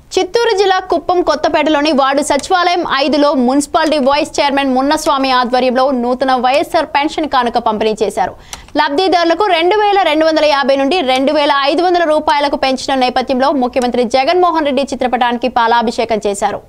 చిత్తూరు జిల్లా కుప్పం కొత్తపేటలోని వార్డు సచివాలయం 5లో మున్సిపాలిటీ వైస్ చైర్మన్ మున్నస్వామి ఆధ్వర్యంలో నూతన వైఎస్ఆర్ పెన్షన్ కానుక పంపిణీ చేశారు. లబ్ధిదారులకు 2250 నుండి 2500 రూపాయలకు పెంచిన నేపథ్యంలో ముఖ్యమంత్రి జగన్మోహన్ రెడ్డి చిత్రపటానికి పాలాభిషేకం చేశారు.